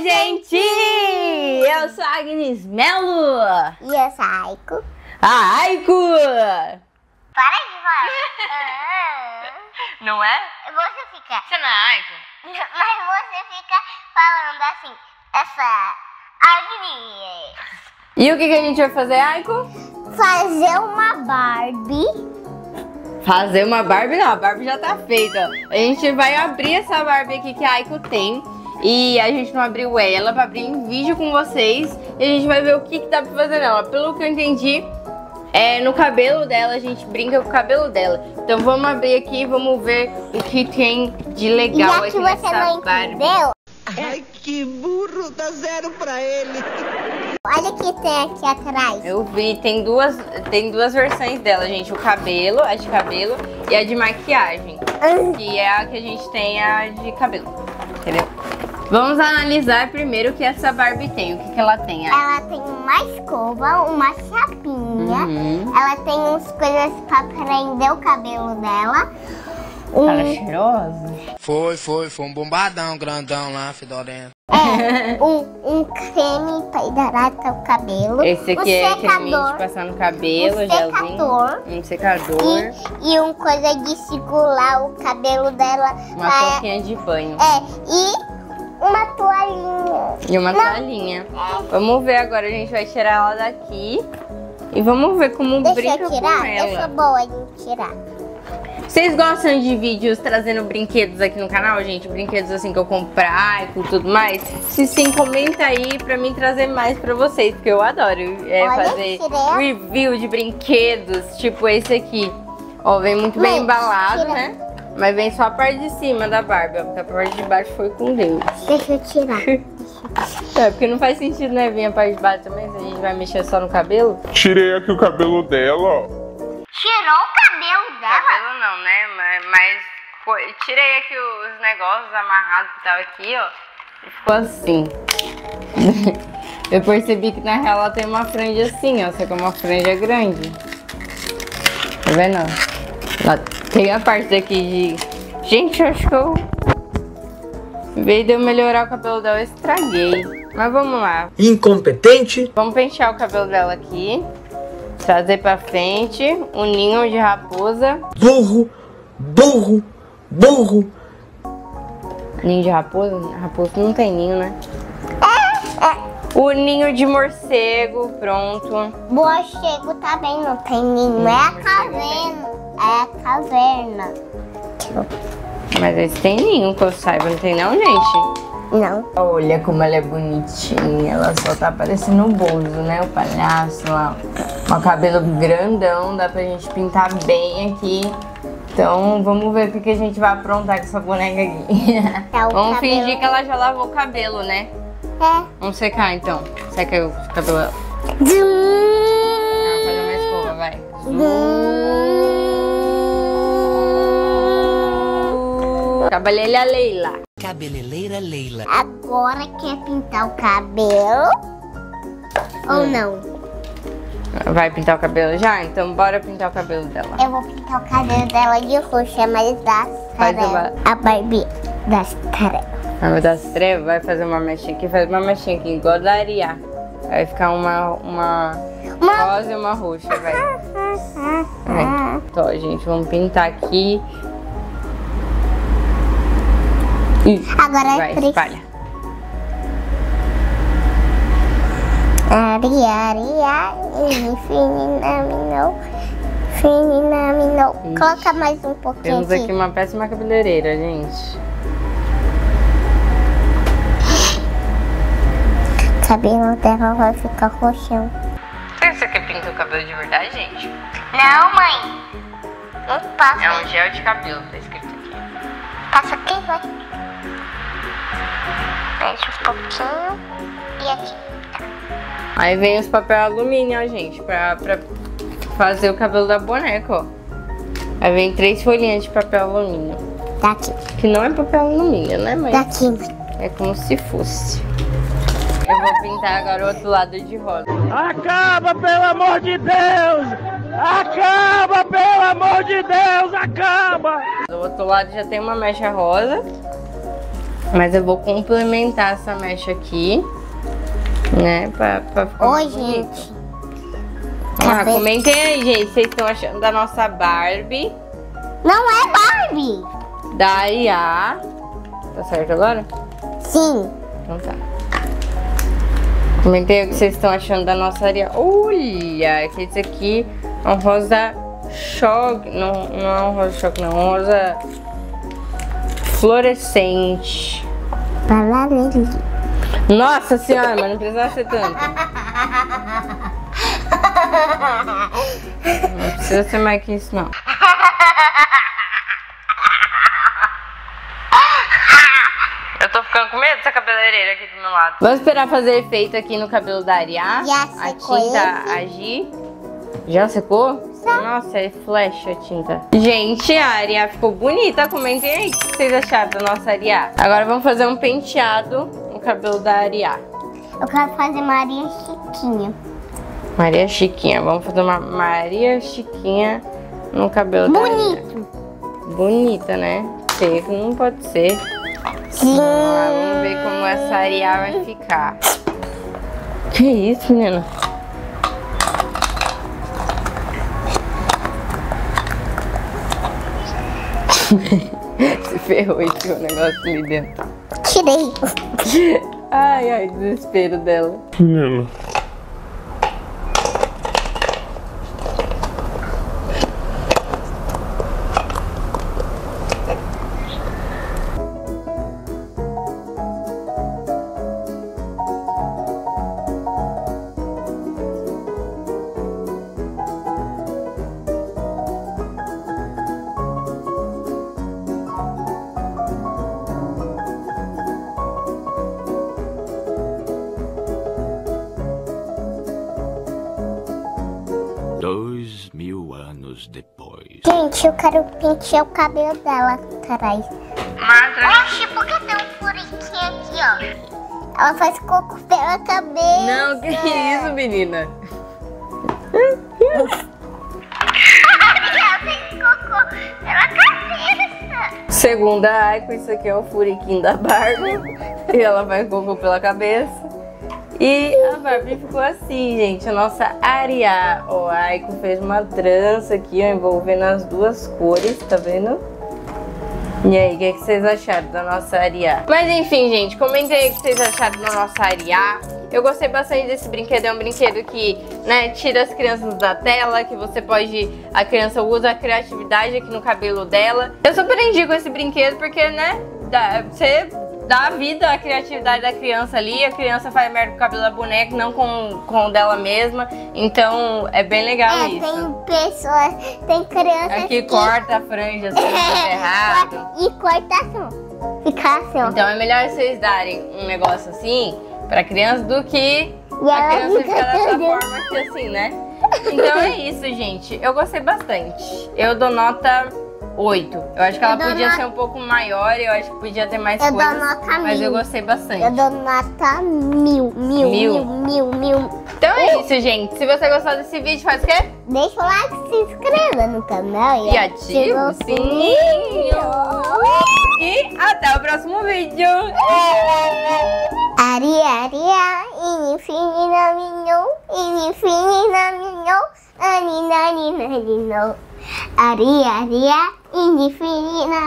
gente! Eu sou a Agnes Melo! E eu sou a Aiko. A Aiko! Para de falar! Não é? Você fica... Você não é Aiko? Mas você fica falando assim, essa Agnes. E o que a gente vai fazer, Aiko? Fazer uma Barbie. Fazer uma Barbie? Não, a Barbie já tá feita. A gente vai abrir essa Barbie aqui que a Aiko tem. E a gente não abriu ela pra abrir em vídeo com vocês. E a gente vai ver o que dá pra fazer nela. Pelo que eu entendi, no cabelo dela, a gente brinca com o cabelo dela. Então vamos abrir aqui e vamos ver o que tem de legal aqui nessa Barbie. Já que você não entendeu... Ai, que burro, dá 0 pra ele. Olha o que tem aqui atrás. Eu vi, tem duas versões dela, gente. O cabelo, a de cabelo e a de maquiagem. Que é a que a gente tem, a de cabelo. Entendeu? Vamos analisar primeiro o que essa Barbie tem. O que ela tem? Ela tem uma escova, uma chapinha. Ela tem umas coisas pra prender o cabelo dela. Ela é cheirosa? Foi um bombadão grandão lá, fedorento. Um creme pra hidratar o cabelo. Esse aqui é creme de passar no cabelo, um secador. E uma coisa de segurar o cabelo dela. Uma touquinha de banho. E uma toalhinha. E uma toalhinha. Vamos ver agora, a gente vai tirar ela daqui. E vamos ver como brinca com ela. Eu sou boa de tirar. Vocês gostam de vídeos trazendo brinquedos aqui no canal, gente? Brinquedos assim que eu comprar e tudo mais? Se sim, comenta aí pra mim trazer mais pra vocês, porque eu adoro fazer review de brinquedos, tipo esse aqui. Ó, vem muito bem embalado, né? Mas vem só a parte de cima da Barbie, porque a parte de baixo foi com Deus. Deixa eu tirar. Porque não faz sentido, né, vir a parte de baixo também, se a gente vai mexer só no cabelo. Tirei aqui o cabelo dela, ó. Tirou o cabelo dela? Cabelo não, né? Mas tirei aqui os negócios amarrados que tava aqui, ó. E ficou assim. Eu percebi que na real ela tem uma franja assim, ó. Só que é uma franja grande. Tá vendo? Ela tem a parte daqui de... Gente, eu acho que eu... Em vez de eu melhorar o cabelo dela, eu estraguei. Mas vamos lá. Incompetente. Vamos pentear o cabelo dela aqui. Trazer pra frente um ninho de raposa. Burro. Ninho de raposa? Raposa não tem ninho, né? O ninho de morcego, pronto. Morcego também não tem ninho. É a caverna. É a caverna. Mas esse tem ninho, que eu saiba. Não tem não, gente? Não. Olha como ela é bonitinha. Ela só tá parecendo o Bozo, né? O palhaço lá. Um cabelo grandão. Dá pra gente pintar bem aqui. Então, vamos ver o que a gente vai aprontar com essa boneca aqui. Vamos fingir que ela já lavou o cabelo, né? Vamos secar, então. Seca o cabelo dela. Vamos fazer uma escova, vai. Cabeleireira Leila. Cabeleireira Leila. Agora quer pintar o cabelo? Ou não? Vai pintar o cabelo já? Então bora pintar o cabelo dela. Eu vou pintar o cabelo dela de roxo, mas das trevas. A Barbie das trevas. A das trevas vai fazer uma mechinha aqui, faz uma mechinha aqui, igual da Ariá. Vai ficar uma rosa e uma roxa, vai. Então, gente, vamos pintar aqui. Agora vai, espalha. Finina, coloca mais um pouquinho. Temos aqui uma péssima cabeleireira, gente. O cabelo dela vai ficar roxão. Você quer pintar o cabelo de verdade, gente? Não, mãe. Não passa. É um gel de cabelo, tá escrito aqui. Passa aqui, vai. Mexe um pouquinho. E aqui. Aí vem os papel alumínio, ó, gente, pra fazer o cabelo da boneca, ó. Aí vem 3 folhinhas de papel alumínio. Daqui. Que não é papel alumínio, né, mãe? Daqui. É como se fosse. Eu vou pintar agora o outro lado de rosa. Acaba, pelo amor de Deus! Acaba, pelo amor de Deus! Acaba! Do outro lado já tem uma mecha rosa. Mas eu vou complementar essa mecha aqui, né? Pra ficar Oi, mais bonito. gente. Comentem aí, gente. Vocês estão achando da nossa Barbie, Não é Barbie. da Ariá. Tá certo agora? Sim. Então tá. Comentem aí o que vocês estão achando da nossa Ariá. Olha, que esse aqui é um rosa choque. Não é um rosa choque, não. É um rosa fluorescente. Nossa senhora, mas não precisava ser tanto. Não precisa ser mais que isso, não. Eu tô ficando com medo dessa cabeleireira aqui do meu lado. Vamos esperar fazer efeito aqui no cabelo da Ariá. Já A secou tinta esse? agir. Já secou? Nossa, é flash a tinta. Gente, a Ariá ficou bonita. Comentem aí o que vocês acharam da nossa Ariá. Agora vamos fazer um penteado no cabelo da Ariá. Eu quero fazer Maria Chiquinha. Maria Chiquinha. Vamos fazer uma Maria Chiquinha no cabelo da Ariá. Bonito. Bonita, né? Seco não pode ser. Sim. Vamos ver como essa Ariá vai ficar. Que isso, menina? Se ferrou e tirou o negócio ali dentro. Tirei. Ai, ai, desespero dela. Menina. Dois mil anos depois. Gente, eu quero pentear o cabelo dela atrás. Oxi, por que tem um furiquinho aqui, ó? Ela faz cocô pela cabeça. Não, que isso, menina? Ela fez cocô pela cabeça. Segundo a Aiko, isso aqui é o furiquinho da Barbie. E ela vai cocô pela cabeça. E a Barbie ficou assim, gente. A nossa Ariá. Ó, a Aiko fez uma trança aqui, ó, envolvendo as duas cores, tá vendo? E aí, o que vocês acharam da nossa Ariá? Mas enfim, gente, comentem aí o que vocês acharam da nossa Ariá. Eu gostei bastante desse brinquedo, é um brinquedo que, né, tira as crianças da tela, que você pode, a criança usa a criatividade aqui no cabelo dela. Eu super indico esse brinquedo porque, né, você dá vida à criatividade da criança ali, a criança faz merda com o cabelo da boneca, não com o dela mesma, então é bem legal isso. Tem pessoas, tem crianças Aqui corta a franja assim, tá errado. E corta assim, fica assim. Então é melhor vocês darem um negócio assim pra criança do que a ela criança fica ficar dessa toda- forma aqui assim, né? Então é isso, gente. Eu gostei bastante. Eu dou nota 8. Eu acho que ela Eu dou podia nota- ser um pouco maior, eu acho que podia ter mais Eu dou coisas. nota Mas 1000. eu gostei bastante. Eu dou nota 1000. Então é isso, gente. Se você gostou desse vídeo, faz o quê? Deixa o like, se inscreva no canal E ativa o sininho. E até o próximo vídeo. Ari, infinina minho, ani, nani, nani, no. Ari, infinina.